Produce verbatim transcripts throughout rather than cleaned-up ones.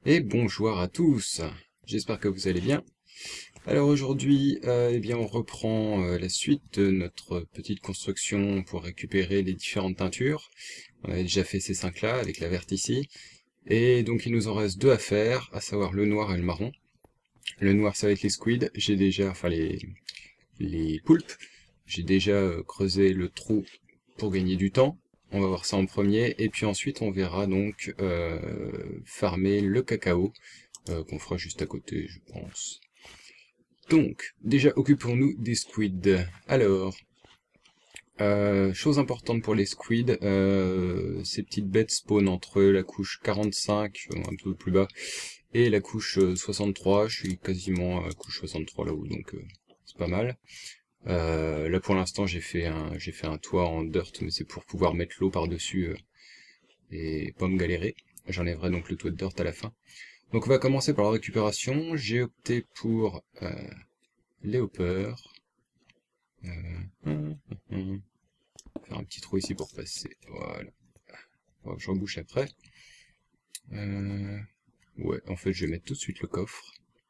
Et bonjour à tous, j'espère que vous allez bien. Alors aujourd'hui, euh, eh bien on reprend euh, la suite de notre petite construction pour récupérer les différentes teintures. On avait déjà fait ces cinq là avec la verte ici. Et donc il nous en reste deux à faire, à savoir le noir et le marron. Le noir ça va être les squids, j'ai déjà, enfin les, les poulpes, j'ai déjà euh, creusé le trou pour gagner du temps. On va voir ça en premier, et puis ensuite on verra donc euh, farmer le cacao, euh, qu'on fera juste à côté, je pense. Donc, déjà occupons-nous des squids. Alors, euh, chose importante pour les squids, euh, ces petites bêtes spawnent entre la couche quarante-cinq, euh, un peu plus bas, et la couche euh, soixante-trois. Je suis quasiment à la couche soixante-trois là-haut, donc euh, c'est pas mal. Euh, là pour l'instant j'ai fait un j'ai fait un toit en dirt, mais c'est pour pouvoir mettre l'eau par-dessus euh, et pas me galérer. J'enlèverai donc le toit de dirt à la fin. Donc on va commencer par la récupération. J'ai opté pour euh, les hoppers. Euh, hum, hum, hum. Faire un petit trou ici pour passer. Voilà. Bon, je rebouche après. Euh, ouais, en fait je vais mettre tout de suite le coffre.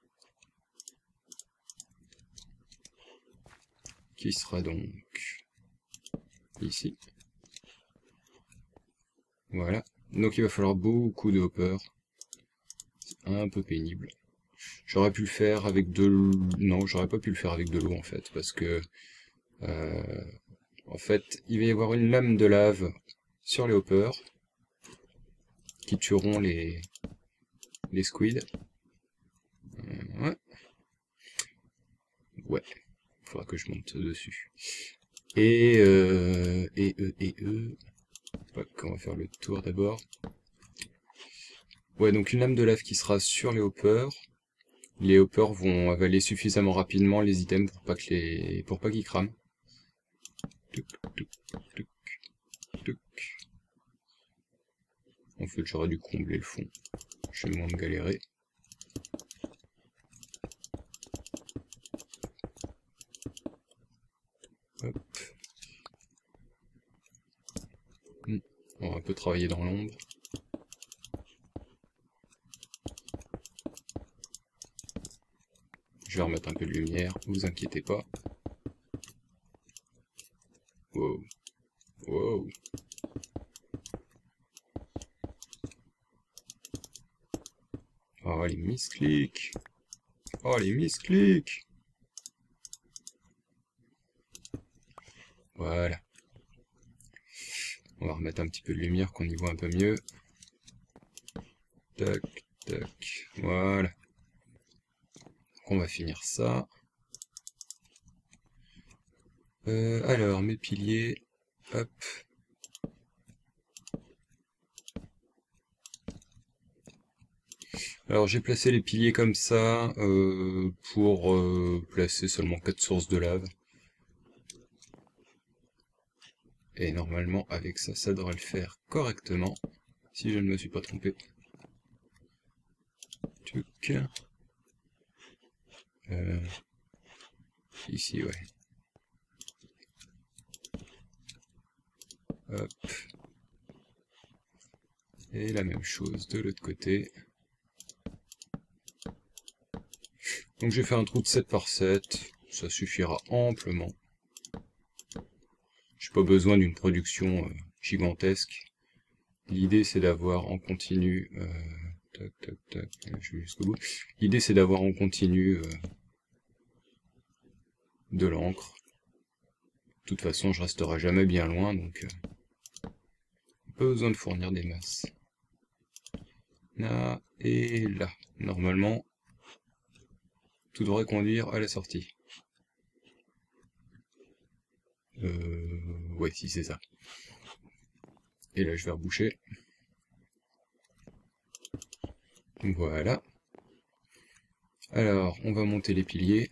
Qui sera donc ici. Voilà. Donc il va falloir beaucoup de hoppers. Un peu pénible. J'aurais pu le faire avec de l'eau. Non, j'aurais pas pu le faire avec de l'eau en fait, parce que euh, en fait, il va y avoir une lame de lave sur les hoppers qui tueront les les squids. Euh, ouais, ouais. Faudra que je monte dessus. Et euh, et eux et eux. On va faire le tour d'abord. Ouais, donc une lame de lave qui sera sur les hoppers. Les hoppers vont avaler suffisamment rapidement les items pour pas que les pour pas qu'ils crament. Tuc, tuc, tuc, tuc. En fait, j'aurais dû combler le fond. Je vais moins me galérer. Hop. On va un peu travailler dans l'ombre. Je vais remettre un peu de lumière, vous inquiétez pas. Wow. Wow. Oh, les misclics. Oh, les misclics. Voilà. On va remettre un petit peu de lumière, qu'on y voit un peu mieux. Tac, tac. Voilà. On va finir ça. Euh, alors, mes piliers. Hop. Alors j'ai placé les piliers comme ça euh, pour euh, placer seulement quatre sources de lave. Et normalement avec ça, ça devrait le faire correctement, si je ne me suis pas trompé. Tuc. Euh, ici, ouais. Hop. Et la même chose de l'autre côté. Donc j'ai fait un trou de sept par sept, ça suffira amplement. J'ai pas besoin d'une production euh, gigantesque. L'idée c'est d'avoir en continu... Euh, tac, tac, tac, je vais jusqu'au bout. L'idée c'est d'avoir en continu euh, de l'encre. De toute façon je resterai jamais bien loin, donc euh, pas besoin de fournir des masses. Là et là. Normalement, tout devrait conduire à la sortie. Euh, ouais, si c'est ça. Et là, je vais reboucher. Voilà. Alors, on va monter les piliers.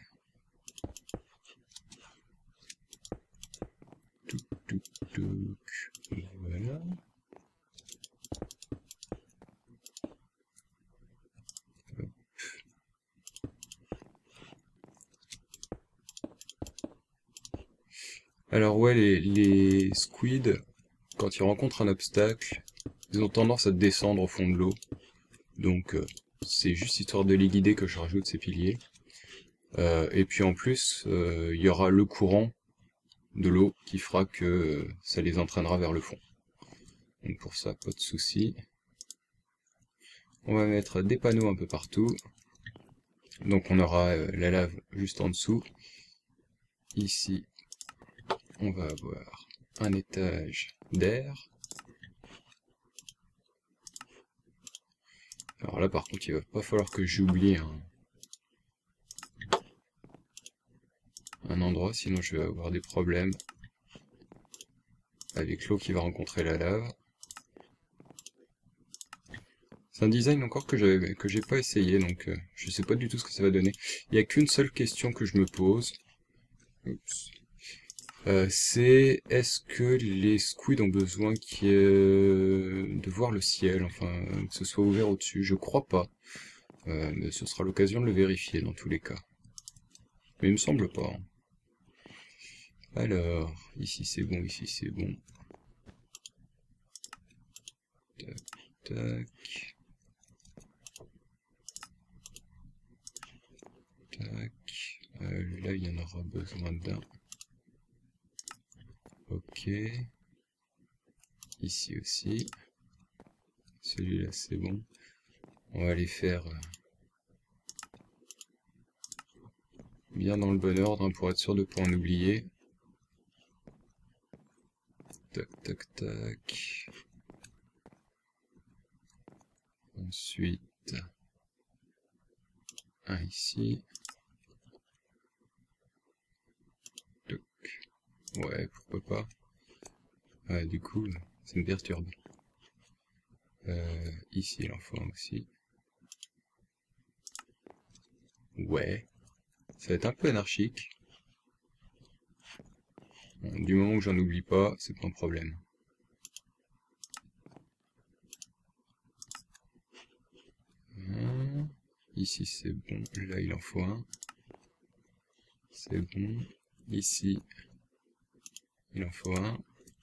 Touc, touc, touc. Voilà. Hop. Alors ouais, les, les squids, quand ils rencontrent un obstacle, ils ont tendance à descendre au fond de l'eau. Donc, euh, c'est juste histoire de les guider que je rajoute ces piliers. Euh, et puis en plus, euh, il y aura le courant de l'eau qui fera que euh, ça les entraînera vers le fond. Donc pour ça, pas de souci. On va mettre des panneaux un peu partout. Donc on aura euh, la lave juste en dessous. Ici, on va avoir un étage d'air. Alors là par contre, il va pas falloir que j'oublie un, un endroit, sinon je vais avoir des problèmes avec l'eau qui va rencontrer la lave. C'est un design encore que j'ai que j'ai pas essayé, donc euh, je sais pas du tout ce que ça va donner. Il y a qu'une seule question que je me pose. Oups. Euh, c'est est-ce que les squids ont besoin qui, euh, de voir le ciel, enfin que ce soit ouvert au-dessus? Je crois pas. Euh, mais ce sera l'occasion de le vérifier dans tous les cas. Mais il me semble pas. Hein. Alors, ici c'est bon, ici c'est bon. Tac, tac. Tac. Euh, là il y en aura besoin d'un. Ok. Ici aussi. Celui-là c'est bon. On va les faire euh, bien dans le bon ordre hein, pour être sûr de ne pas en oublier. Tac, tac, tac. Ensuite, un ici. Tac. Ouais, pourquoi pas. Ah, du coup, ça me perturbe. Euh, ici, il en faut un aussi. Ouais. Ça va être un peu anarchique. Bon, du moment que j'en oublie pas, c'est pas un problème. Hum, ici c'est bon, là il en faut un. C'est bon. Ici, il en faut un.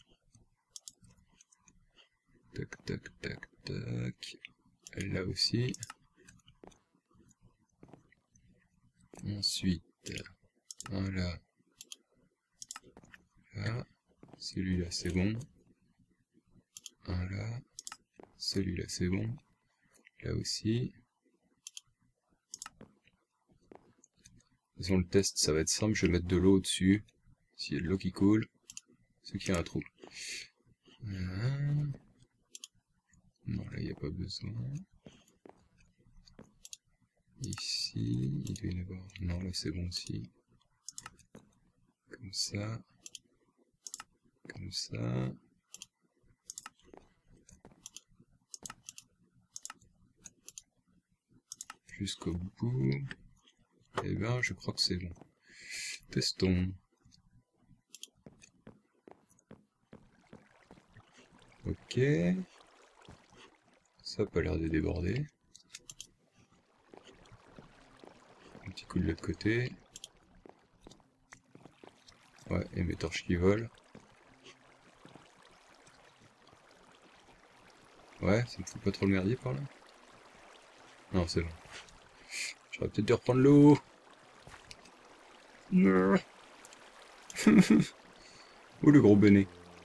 Tac, tac, tac, tac. Là aussi. Ensuite, un là. Là. Celui-là c'est bon. Un là. Celui-là c'est bon. Là aussi. De toute façon, le test, ça va être simple. Je vais mettre de l'eau au-dessus. S'il y a de l'eau qui coule, c'est qu'il y a un trou. Euh... Non, là, il n'y a pas besoin. Ici, il doit y en avoir... Non, là, c'est bon aussi. Comme ça. Comme ça. Jusqu'au bout. Eh ben, je crois que c'est bon. Testons. Ok. Ça a pas l'air de déborder. Un petit coup de l'autre côté. Ouais, et mes torches qui volent. Ouais, ça me fout pas trop le merdier par là. Non, c'est bon. J'aurais peut-être dû reprendre l'eau. Oh le gros bonnet.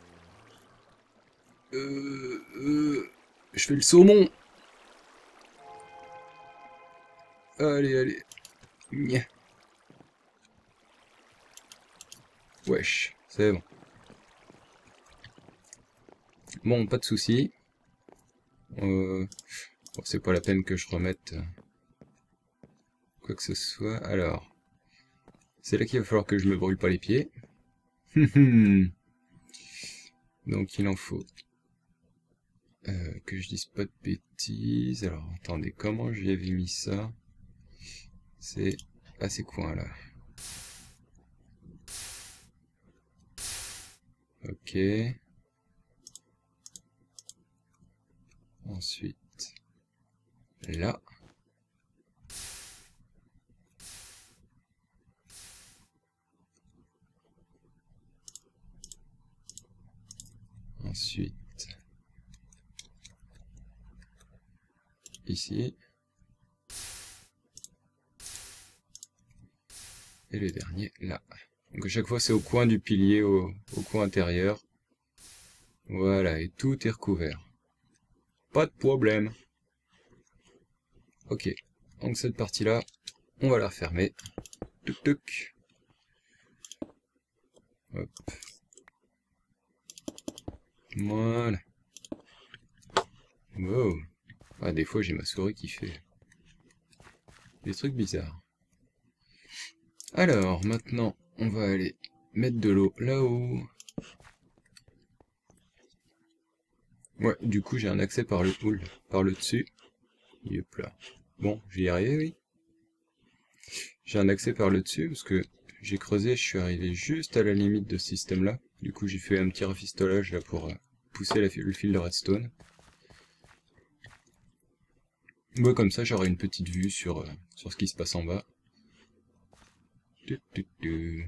Euh, euh, je fais le saumon. Allez, allez. Nya. Wesh, c'est bon. Bon, pas de soucis. Euh, bon, c'est pas la peine que je remette quoi que ce soit. Alors, c'est là qu'il va falloir que je me brûle pas les pieds. Donc il en faut euh, que je dise pas de bêtises. Alors attendez, comment j'y avais mis ça? C'est à ces coins là. Ok. Ensuite, là. Ensuite, ici. Et le dernier là. Donc à chaque fois c'est au coin du pilier, au, au coin intérieur. Voilà, et tout est recouvert. Pas de problème. Ok, donc cette partie-là, on va la refermer. Tuc tuc. Hop. Voilà. Wow. Ah, des fois j'ai ma souris qui fait des trucs bizarres. Alors, maintenant, on va aller mettre de l'eau là-haut. Ouais, du coup j'ai un accès par le hall, par le dessus. Hop là. Bon, j'y y arrivé, oui. J'ai un accès par le dessus parce que j'ai creusé, je suis arrivé juste à la limite de ce système-là. Du coup j'ai fait un petit rafistolage là pour euh, pousser la, le fil de redstone. Moi, comme ça, j'aurai une petite vue sur, euh, sur ce qui se passe en bas. Du, du, du.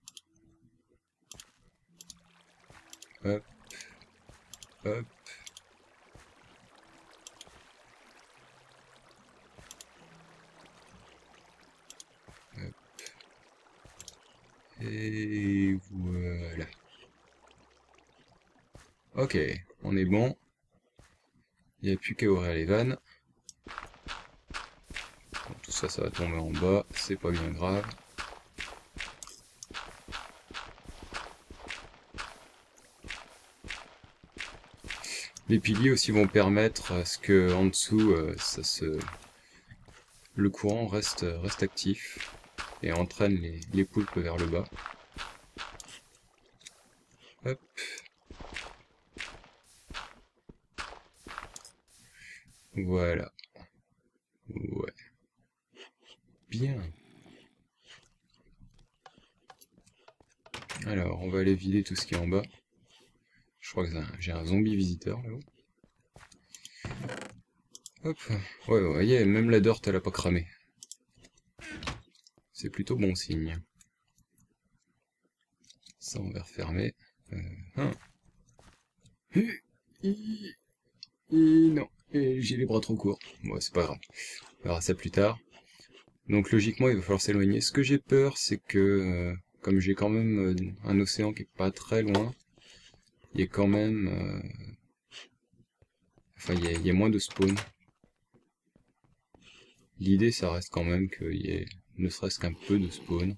Hop, hop. Hop. Et voilà. Ok, on est bon. Il n'y a plus qu'à ouvrir les vannes. Bon, tout ça, ça va tomber en bas, c'est pas bien grave. Les piliers aussi vont permettre à ce que en dessous, euh, ça se... le courant reste, reste actif et entraîne les, les poulpes vers le bas. Hop. Voilà. Ouais. Bien. Alors, on va aller vider tout ce qui est en bas. Je crois que j'ai un zombie visiteur là-haut. Hop. Ouais, vous voyez, même la dirt, elle a pas cramé. C'est plutôt bon signe. Ça, on va refermer. Euh, hein. Non, j'ai les bras trop courts. Bon, c'est pas grave. On verra ça plus tard. Donc logiquement, il va falloir s'éloigner. Ce que j'ai peur, c'est que, euh, comme j'ai quand même euh, un océan qui est pas très loin, il y a quand même... Euh... Enfin, il y, a, il y a moins de spawn. L'idée, ça reste quand même qu'il y ait ne serait-ce qu'un peu de spawn.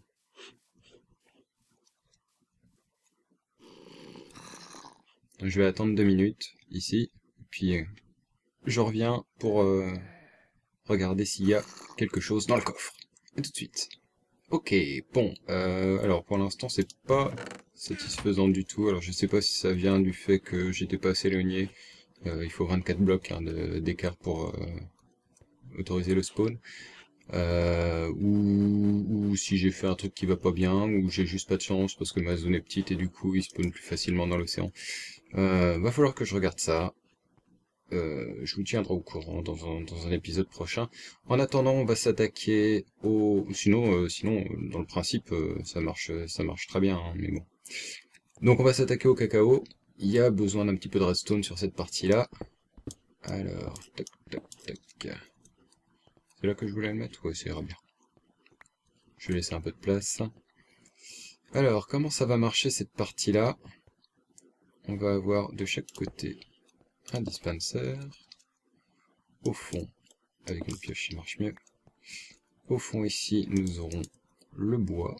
Je vais attendre deux minutes, ici, et puis euh, je reviens pour euh, regarder s'il y a quelque chose dans le coffre. A tout de suite. Ok, bon, euh, alors pour l'instant c'est pas satisfaisant du tout, alors je sais pas si ça vient du fait que j'étais pas assez éloigné, euh, il faut vingt-quatre blocs hein, d'écart pour euh, autoriser le spawn, euh, ou, ou si j'ai fait un truc qui va pas bien, ou j'ai juste pas de chance parce que ma zone est petite et du coup il spawn plus facilement dans l'océan. Euh, va falloir que je regarde ça. Euh, je vous tiendrai au courant dans un, dans un épisode prochain. En attendant, on va s'attaquer au... Sinon, euh, sinon, dans le principe, euh, ça marche, ça marche très bien, hein, mais bon. Donc on va s'attaquer au cacao. Il y a besoin d'un petit peu de redstone sur cette partie-là. Alors, tac, tac, tac. C'est là que je voulais le mettre? Ouais, ça ira bien. Je vais laisser un peu de place. Alors, comment ça va marcher cette partie-là? On va avoir de chaque côté un dispenser. Au fond, avec une pioche qui marche mieux. Au fond ici, nous aurons le bois.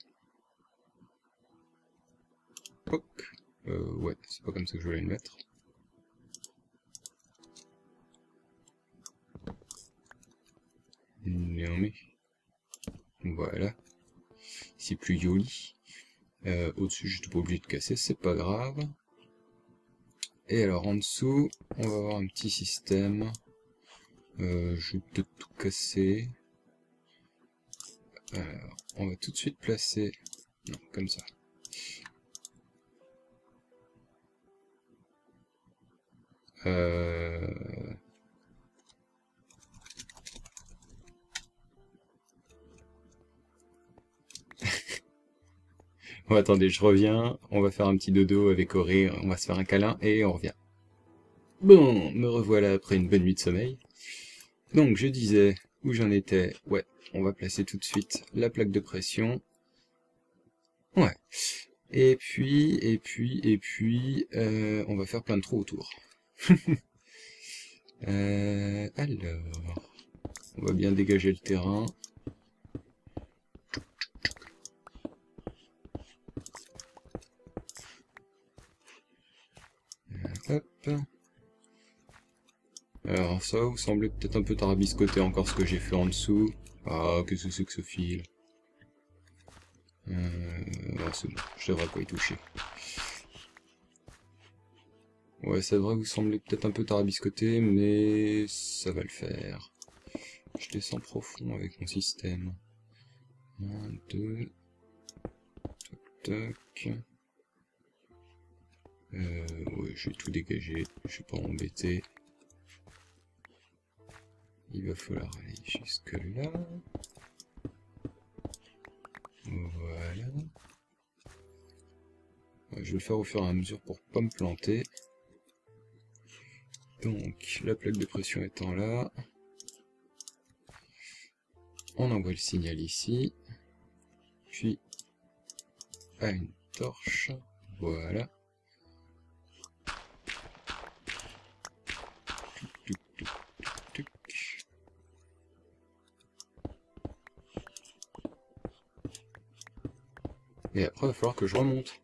Poc. Euh, ouais, c'est pas comme ça que je voulais le mettre. Non mais... Voilà. C'est plus joli. Euh, Au-dessus, je suis pas obligé de casser, c'est pas grave. Et alors en dessous, on va avoir un petit système. Euh, je vais peut-être tout casser. Alors, on va tout de suite placer... Non, comme ça. Euh... Bon, attendez, je reviens. On va faire un petit dodo avec Auré. On va se faire un câlin et on revient. Bon, me revoilà après une bonne nuit de sommeil. Donc, je disais où j'en étais. Ouais, on va placer tout de suite la plaque de pression. Ouais. Et puis, et puis, et puis, euh, on va faire plein de trous autour. euh, alors, on va bien dégager le terrain. Euh, hop. Alors ça, vous semblez peut-être un peu tarabiscoter encore ce que j'ai fait en dessous. Ah, qu'est-ce que c'est que ce fil? Euh, ah, c'est bon, je devrais pas y toucher. Ouais, ça devrait vous sembler peut-être un peu tarabiscoté, mais ça va le faire. Je descends profond avec mon système. Un, deux... Toc, toc... Euh, ouais, je vais tout dégager, je vais pas m'embêter. Il va falloir aller jusque là. Voilà. Ouais, je vais le faire au fur et à mesure pour pas me planter. Donc, la plaque de pression étant là, on envoie le signal ici, puis à une torche, voilà. Tuc, tuc, tuc, tuc. Et après, il va falloir que je remonte.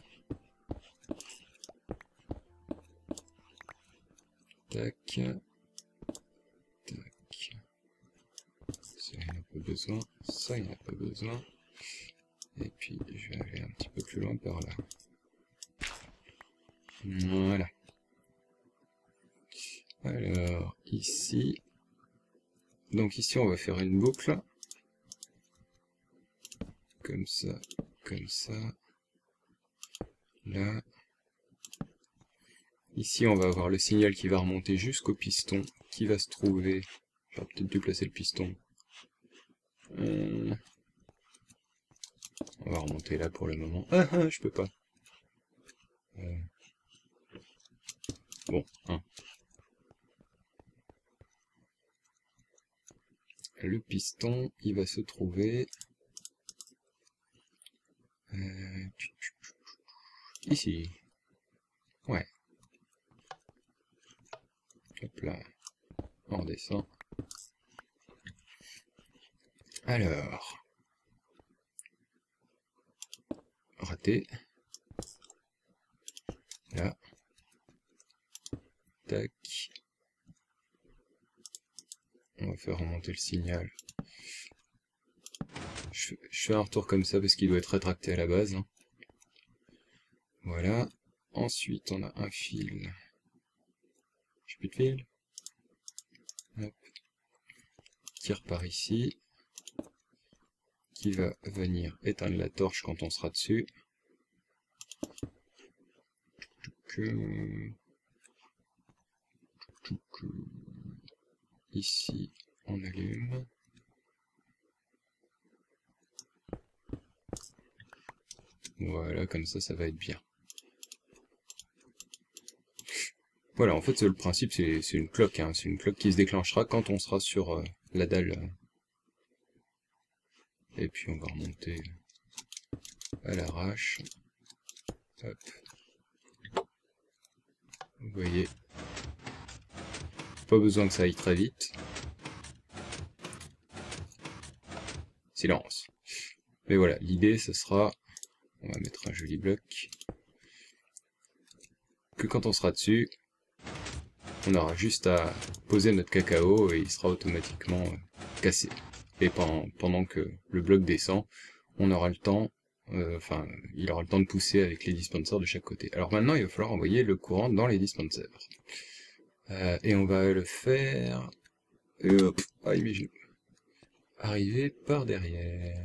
Tac. Tac. Ça, il n'y en a pas besoin. Ça, il n'y en a pas besoin. Et puis, je vais aller un petit peu plus loin par là. Voilà. Alors, ici... Donc ici, on va faire une boucle. Comme ça, comme ça. Là. Ici, on va avoir le signal qui va remonter jusqu'au piston, qui va se trouver... J'aurais peut-être dû placer le piston. Euh... On va remonter là pour le moment. Ah, ah, je peux pas. Euh... Bon, hein. Le piston, il va se trouver... Euh... Ici. Ouais. Hop là. On redescend. Alors. Raté. Là. Tac. On va faire remonter le signal. Je, je fais un retour comme ça parce qu'il doit être rétracté à la base. Hein. Voilà. Ensuite, on a un fil. J'ai plus de fil. Hop. Qui repart ici. Qui va venir éteindre la torche quand on sera dessus. Ici, on allume. Voilà, comme ça, ça va être bien. Voilà, en fait, le principe, c'est une cloque. Hein. C'est une cloque qui se déclenchera quand on sera sur euh, la dalle. Et puis, on va remonter à l'arrache. Hop. Vous voyez, pas besoin que ça aille très vite. Silence. Mais voilà, l'idée, ce sera... On va mettre un joli bloc. Que quand on sera dessus, on aura juste à poser notre cacao et il sera automatiquement euh, cassé. Et pendant, pendant que le bloc descend, on aura le temps, euh, enfin, il aura le temps de pousser avec les dispensers de chaque côté. Alors maintenant, il va falloir envoyer le courant dans les dispensers. Euh, et on va le faire... Et hop, aïe mes genoux. Arriver par derrière.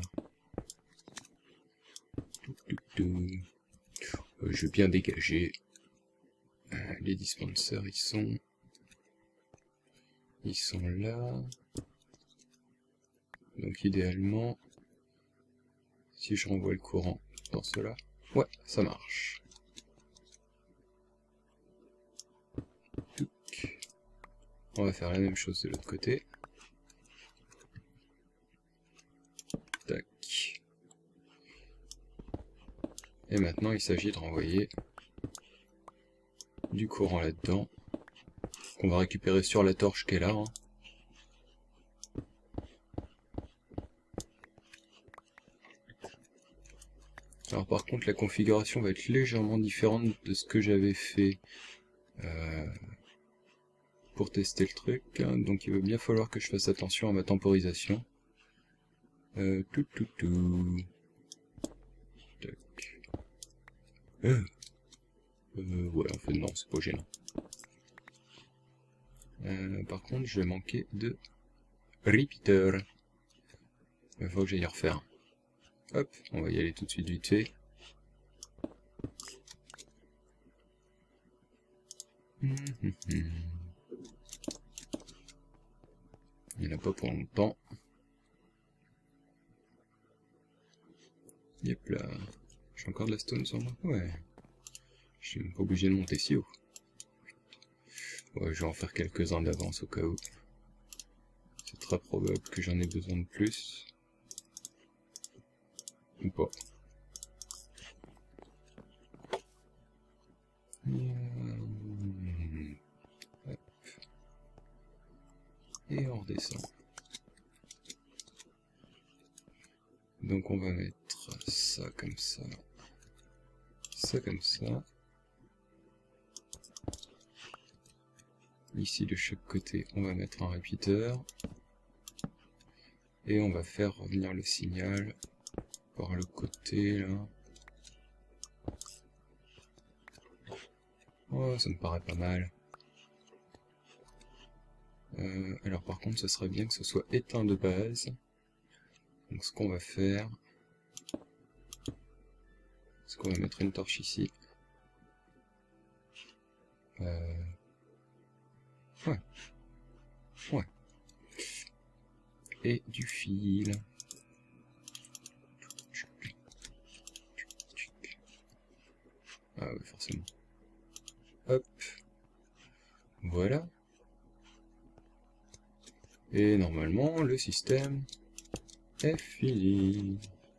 Tout, tout, tout. Euh, je vais bien dégager. Euh, les dispensers, ils sont... Ils sont là. Donc idéalement, si je renvoie le courant dans cela, ouais, ça marche. On va faire la même chose de l'autre côté. Tac. Et maintenant, il s'agit de renvoyer du courant là-dedans, qu'on va récupérer sur la torche qui est là. Hein. Alors par contre, la configuration va être légèrement différente de ce que j'avais fait euh, pour tester le truc. Donc il va bien falloir que je fasse attention à ma temporisation. Euh, tout tout tout. Tac. Euh. Euh, ouais, en fait non, c'est pas gênant. Euh, par contre, je vais manquer de repeater. Il faut que j'aille refaire. Hop, on va y aller tout de suite vite fait. Hum, hum, hum. Il n'y en a pas pour longtemps. Yep là. J'ai encore de la stone sur moi? Ouais. Je suis même pas obligé de monter si haut. Ouais, je vais en faire quelques-uns d'avance au cas où. C'est très probable que j'en ai besoin de plus. Ou pas. Hop. Et on redescend. Donc on va mettre ça comme ça. Ça comme ça. Ici de chaque côté, on va mettre un repeater. Et on va faire revenir le signal par le côté là. Oh, ça me paraît pas mal. Euh, alors par contre, ce serait bien que ce soit éteint de base. Donc ce qu'on va faire, c'est qu'on va mettre une torche ici. Euh... Ouais. Ouais. Et du fil. Ah ouais, forcément. Hop. Voilà. Et normalement, le système est fini.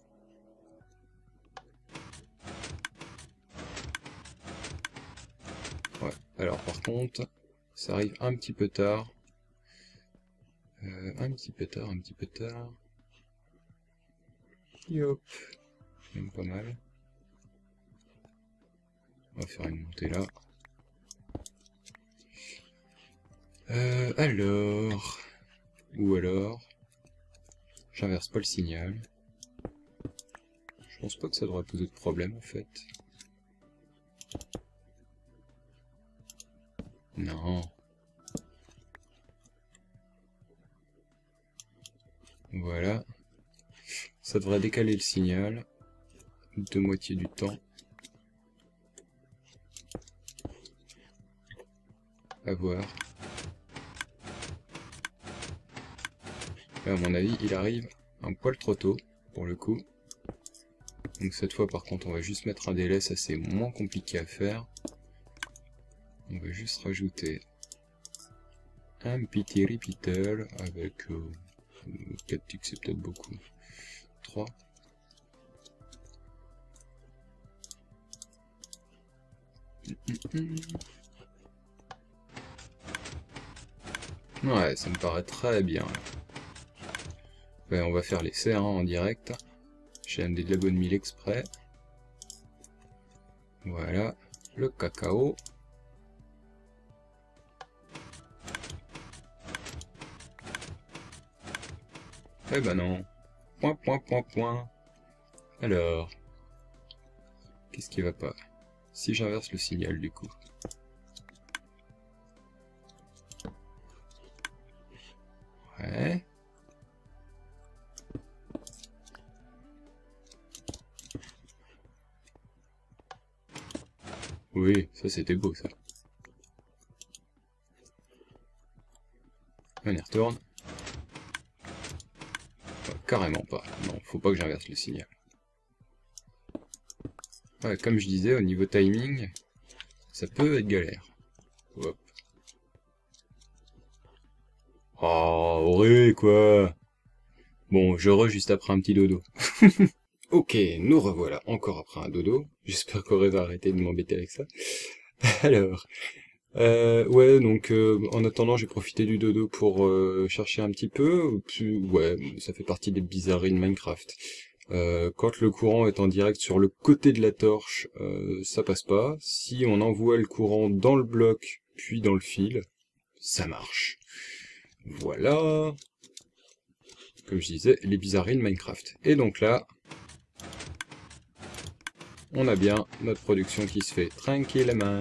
Ouais, alors par contre, ça arrive un petit peu tard. Euh, un petit peu tard, un petit peu tard. Yop. Même pas mal. On va faire une montée là. Euh, alors... Ou alors... J'inverse pas le signal. Je pense pas que ça devrait poser de problème en fait. Non. Voilà. Ça devrait décaler le signal de moitié du temps. À voir. Et à mon avis, il arrive un poil trop tôt, pour le coup. Donc cette fois, par contre, on va juste mettre un délai, ça c'est moins compliqué à faire. On va juste rajouter un petit repeater avec euh, quatre ticks, c'est peut-être beaucoup. trois. Ouais, ça me paraît très bien. Ouais, on va faire l'essai hein, en direct. J'ai amené de la bonne mille exprès. Voilà, le cacao. Eh ben non. Point, point, point, point. Alors, qu'est-ce qui va pas? Si j'inverse le signal du coup. Ouais. Oui, ça c'était beau ça. On y retourne. Ouais, carrément pas. Non, faut pas que j'inverse le signal. Ouais, comme je disais, au niveau timing, ça peut être galère. Hop. Oh, horrible quoi. Bon, je re juste après un petit dodo. Ok, nous revoilà, encore après un dodo. J'espère qu'Auré va arrêter de m'embêter avec ça. Alors, euh, ouais, donc euh, en attendant, j'ai profité du dodo pour euh, chercher un petit peu. Puis, ouais, ça fait partie des bizarreries de Minecraft. Euh, quand le courant est en direct sur le côté de la torche, euh, ça passe pas. Si on envoie le courant dans le bloc, puis dans le fil, ça marche. Voilà. Comme je disais, les bizarreries de Minecraft. Et donc là, on a bien notre production qui se fait tranquillement.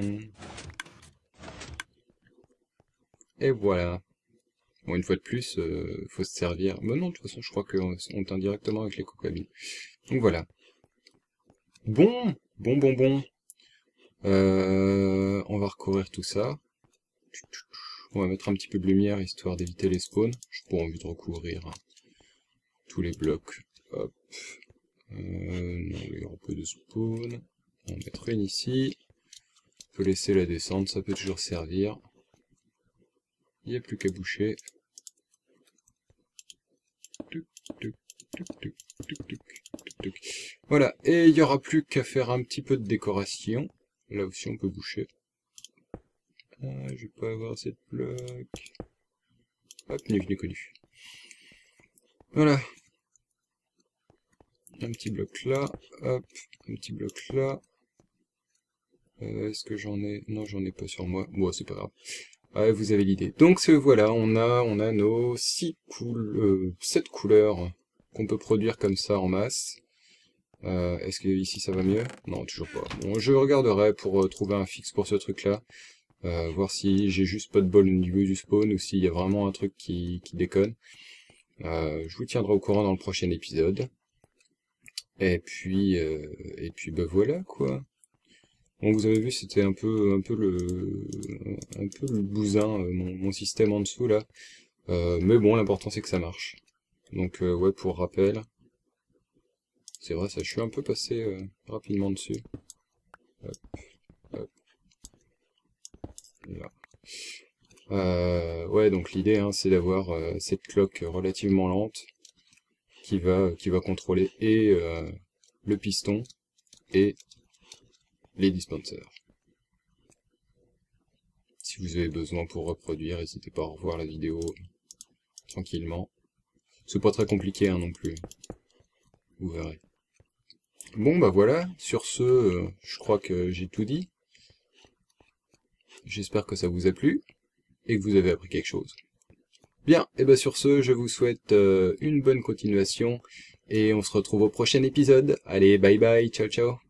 Et voilà. Bon, une fois de plus, euh, faut se servir. Mais non, de toute façon, je crois qu'on on teint directement avec les cocabines. Donc voilà. Bon, bon, bon, bon. Euh, on va recouvrir tout ça. On va mettre un petit peu de lumière, histoire d'éviter les spawns. J'ai pas envie de recouvrir hein, tous les blocs. Hop. Euh, non, il y aura peu de spawn. On va en mettre une ici. On peut laisser la descente, ça peut toujours servir. Il n'y a plus qu'à boucher. Voilà, et il n'y aura plus qu'à faire un petit peu de décoration. Là aussi on peut boucher. Ah, je vais pas avoir cette bloc. Hop, ni vu ni connu. Voilà. Un petit bloc là, hop, un petit bloc là. Euh, Est-ce que j'en ai... Non, j'en ai pas sur moi. Bon, c'est pas grave. Ouais, vous avez l'idée. Donc ce, voilà, on a, on a nos six coul euh, sept couleurs qu'on peut produire comme ça en masse. Euh, Est-ce que ici ça va mieux? Non, toujours pas. Bon, je regarderai pour euh, trouver un fixe pour ce truc-là. Euh, voir si j'ai juste pas de bol au niveau du spawn ou s'il y a vraiment un truc qui, qui déconne. Euh, je vous tiendrai au courant dans le prochain épisode. Et puis, euh, et puis bah voilà quoi. Bon, vous avez vu, c'était un peu, un peu le, un peu le bousin, euh, mon, mon système en dessous là. Euh, mais bon, l'important c'est que ça marche. Donc euh, ouais, pour rappel, c'est vrai, ça, je suis un peu passé euh, rapidement dessus. Hop, hop, là. Euh, ouais, donc l'idée, hein, c'est d'avoir euh, cette cloque relativement lente qui va, qui va contrôler et euh, le piston et les dispensers. Si vous avez besoin pour reproduire, n'hésitez pas à revoir la vidéo tranquillement. C'est pas très compliqué hein, non plus. Vous verrez. Bon bah voilà, sur ce, euh, je crois que j'ai tout dit. J'espère que ça vous a plu et que vous avez appris quelque chose. Bien, et bah sur ce, je vous souhaite euh, une bonne continuation et on se retrouve au prochain épisode. Allez, bye bye, ciao ciao.